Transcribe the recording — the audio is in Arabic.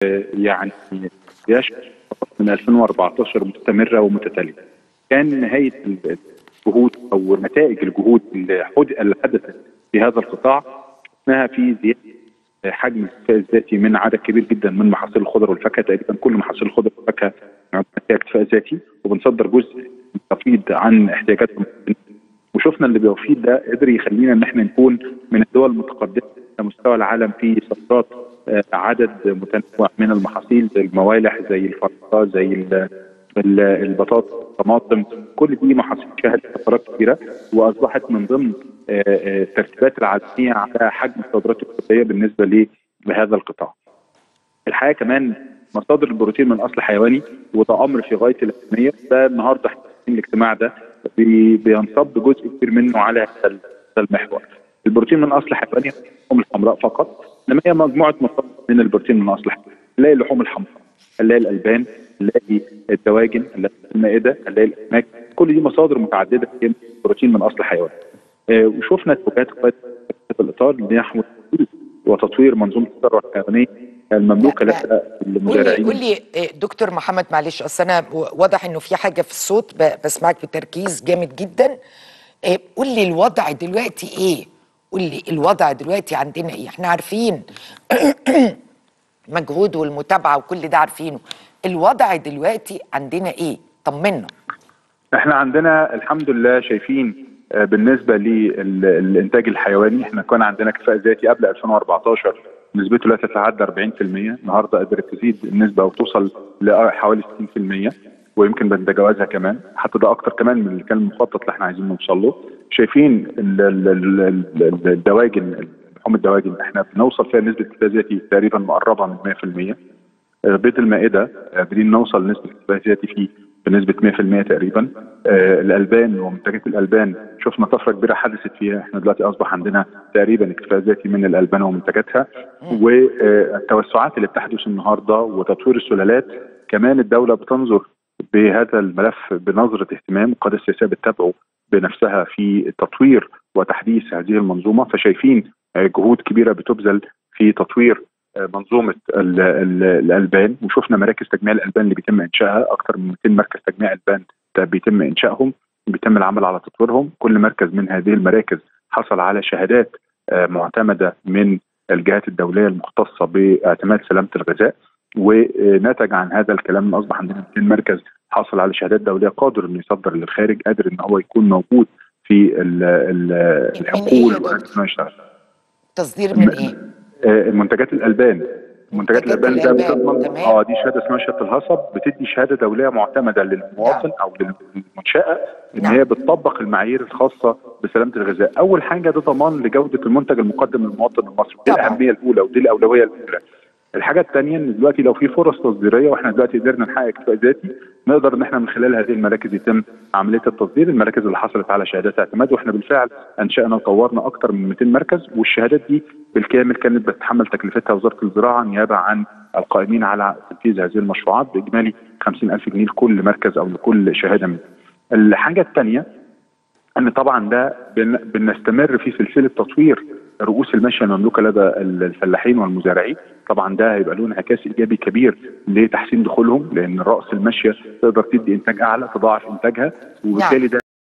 يعني يشهد من 2014 مستمره ومتتاليه. كان نهايه الجهود او نتائج الجهود اللي حدثت في هذا القطاع شفناها في زياده حجم الاكتفاء الذاتي من عدد كبير جدا من محاصيل الخضر والفاكهه. تقريبا كل محاصيل الخضر والفاكهه عندها اكتفاء ذاتي، وبنصدر جزء مستفيض عن احتياجاتهم. وشفنا اللي بيفيض ده قدر يخلينا ان احنا نكون من الدول المتقدمه على مستوى العالم في صادرات عدد متنوع من المحاصيل زي الموالح، زي الفراوله، زي البطاطا، الطماطم. كل دي محاصيل شهدت طفرات كبيره واصبحت من ضمن الترتيبات العالميه على حجم الصادرات الكليه بالنسبه لهذا القطاع. الحقيقه كمان مصادر البروتين من اصل حيواني، وده امر في غايه الاهميه. ده النهارده الاجتماع ده بينصب جزء كبير منه على هذا المحور. البروتين من اصل حيواني اللحوم الحمراء فقط، انما هي مجموعه مصادر من البروتين من اصل حيواني. نلاقي اللحوم الحمراء، نلاقي الالبان، نلاقي الدواجن، نلاقي المائده، نلاقي الاسماك. كل دي مصادر متعدده من البروتين من اصل حيواني. وشفنا توجيهات قياده الاطار لنحو وتطوير منظومه الثروه الحيوانيه المملوكه لدى المزارعين. قول لي دكتور محمد، معلش اصل انا واضح انه في حاجه في الصوت، بسمعك بتركيز جامد جدا. قول لي الوضع دلوقتي ايه؟ قول لي الوضع دلوقتي عندنا ايه؟ احنا عارفين مجهود والمتابعه وكل ده عارفينه. الوضع دلوقتي عندنا ايه؟ طمنا. احنا عندنا الحمد لله شايفين بالنسبه للانتاج الحيواني احنا كان عندنا كفاءه ذاتي قبل 2014 نسبته لا تتعدى 40%. النهارده قدرت تزيد النسبه وتوصل لحوالي 60%، ويمكن بنتجاوزها كمان، حتى ده اكتر كمان من اللي كان المخطط اللي احنا عايزين نوصل له. شايفين الدواجن، لحوم الدواجن احنا بنوصل فيها نسبه كفاءه ذاتي تقريبا مقربه من 100%. بيض المائده قادرين نوصل لنسبه كفاءه ذاتي فيه بنسبه 100% تقريبا. الالبان ومنتجات الالبان شفنا طفره كبيره حدثت فيها. احنا دلوقتي اصبح عندنا تقريبا اكتفاء ذاتي من الالبان ومنتجاتها. والتوسعات اللي بتحدث النهارده وتطوير السلالات كمان الدوله بتنظر بهذا الملف بنظره اهتمام، القياده السياسيه بتتابعه بنفسها في تطوير وتحديث هذه المنظومه. فشايفين جهود كبيره بتبذل في تطوير منظومه الالبان، وشفنا مراكز تجميع الالبان اللي بيتم انشائها. اكثر من 200 مركز تجميع البان بيتم انشائهم، بيتم العمل على تطويرهم. كل مركز من هذه المراكز حصل على شهادات معتمده من الجهات الدوليه المختصه باعتماد سلامه الغذاء، ونتج عن هذا الكلام اصبح عندنا 200 مركز حاصل على شهادات دوليه قادر انه يصدر للخارج، قادر ان هو يكون موجود في الحقول. تصدير من ايه؟ منتجات الالبان. منتجات الالبان ده بتضمن دي شهاده اسمها شهاده الهصب، بتدي شهاده دوليه معتمده للمواطن او للمنشاه ان هي بتطبق المعايير الخاصه بسلامه الغذاء. اول حاجه ده ضمان لجوده المنتج المقدم للمواطن المصري، دي الاهميه الاولى ودي الاولويه الاولى. الحاجه الثانيه ان دلوقتي لو في فرص تصديريه واحنا دلوقتي قدرنا نحقق اكتفاء ذاتي، نقدر ان احنا من خلال هذه المراكز يتم عمليه التصدير. المراكز اللي حصلت على شهادات اعتماد، واحنا بالفعل انشانا وطورنا اكثر من 200 مركز، والشهادات دي بالكامل كانت بتتحمل تكلفتها وزاره الزراعه نيابه عن القائمين على تنفيذ هذه المشروعات باجمالي 50,000 جنيه لكل مركز او لكل شهاده منهم. الحاجه الثانيه ان طبعا ده بنستمر في سلسله تطوير رؤوس الماشيه المملوكه لدى الفلاحين والمزارعين. طبعا ده هيبقى له انعكاس ايجابي كبير لتحسين دخولهم، لان راس الماشيه تقدر تدي انتاج اعلى، تضاعف انتاجها، وبالتالي ده